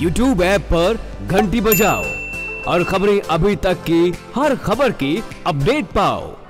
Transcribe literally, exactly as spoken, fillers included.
YouTube app पर घंटी बजाओ और खबरें अभी तक की हर खबर की अपडेट पाओ।